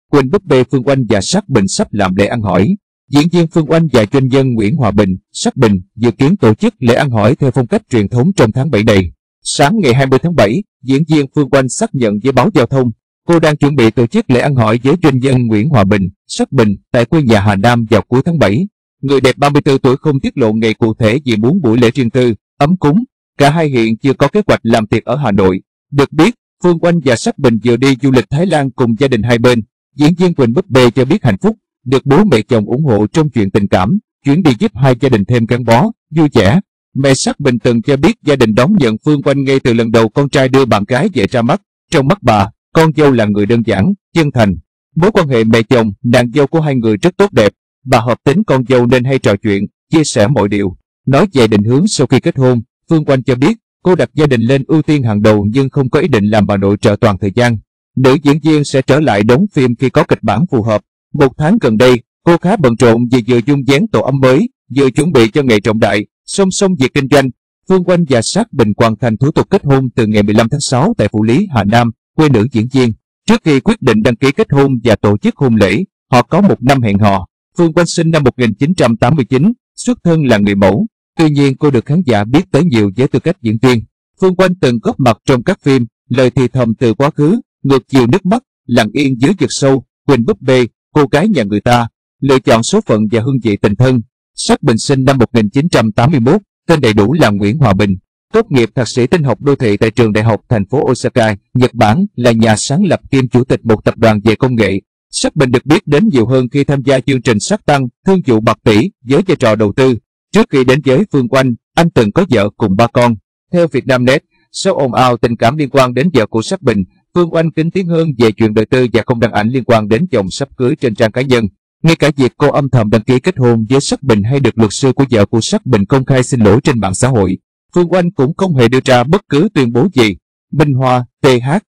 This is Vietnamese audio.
Quỳnh búp bê Phương Oanh và Sắc Bình sắp làm lễ ăn hỏi. Diễn viên Phương Oanh và doanh nhân Nguyễn Hòa Bình, Sắc Bình dự kiến tổ chức lễ ăn hỏi theo phong cách truyền thống trong tháng 7 này. Sáng ngày 20 tháng 7, diễn viên Phương Oanh xác nhận với báo Giao thông, cô đang chuẩn bị tổ chức lễ ăn hỏi với doanh nhân Nguyễn Hòa Bình, Sắc Bình tại quê nhà Hà Nam vào cuối tháng 7. Người đẹp 34 tuổi không tiết lộ ngày cụ thể vì muốn buổi lễ riêng tư, ấm cúng. Cả hai hiện chưa có kế hoạch làm tiệc ở Hà Nội. Được biết, Phương Oanh và Sắc Bình vừa đi du lịch Thái Lan cùng gia đình hai bên. Diễn viên Quỳnh búp bê cho biết hạnh phúc, được bố mẹ chồng ủng hộ trong chuyện tình cảm, chuyến đi giúp hai gia đình thêm gắn bó, vui vẻ. Mẹ Sắc Bình từng cho biết gia đình đón nhận Phương Oanh ngay từ lần đầu con trai đưa bạn gái về ra mắt. Trong mắt bà, con dâu là người đơn giản, chân thành. Mối quan hệ mẹ chồng, nàng dâu của hai người rất tốt đẹp. Bà hợp tính con dâu nên hay trò chuyện, chia sẻ mọi điều. Nói về định hướng sau khi kết hôn, Phương Oanh cho biết cô đặt gia đình lên ưu tiên hàng đầu nhưng không có ý định làm bà nội trợ toàn thời gian. Nữ diễn viên sẽ trở lại đóng phim khi có kịch bản phù hợp. Một tháng gần đây, cô khá bận rộn vì vừa dung dáng tổ ấm mới, vừa chuẩn bị cho ngày trọng đại. Song song việc kinh doanh, Phương Oanh và Sắc Bình hoàn thành thủ tục kết hôn từ ngày 15 tháng 6 tại Phủ Lý, Hà Nam, quê nữ diễn viên. Trước khi quyết định đăng ký kết hôn và tổ chức hôn lễ, họ có một năm hẹn hò. Phương Oanh sinh năm 1989, xuất thân là người mẫu. Tuy nhiên cô được khán giả biết tới nhiều với tư cách diễn viên. Phương Oanh từng góp mặt trong các phim Lời thì thầm từ quá khứ, Ngược chiều nước mắt, Lặng yên dưới vực sâu, Quỳnh búp bê, Cô gái nhà người ta, Lựa chọn số phận và Hương vị tình thân. Sắc Bình sinh năm 1981, tên đầy đủ là Nguyễn Hòa Bình. Tốt nghiệp thạc sĩ tinh học đô thị tại trường đại học thành phố Osaka, Nhật Bản, là nhà sáng lập kiêm chủ tịch một tập đoàn về công nghệ. Sắc Bình được biết đến nhiều hơn khi tham gia chương trình Sắc Tăng, thương vụ bạc tỷ với vai trò đầu tư. Trước khi đến với Phương Oanh, anh từng có vợ cùng 3 con. Theo Vietnamnet, sau ồn ào tình cảm liên quan đến vợ của Sắc Bình, Phương Oanh kín tiếng hơn về chuyện đời tư và không đăng ảnh liên quan đến chồng sắp cưới trên trang cá nhân. Ngay cả việc cô âm thầm đăng ký kết hôn với Sắc Bình hay được luật sư của vợ của Sắc Bình công khai xin lỗi trên mạng xã hội, Phương Oanh cũng không hề đưa ra bất cứ tuyên bố gì. Minh Hoa, TH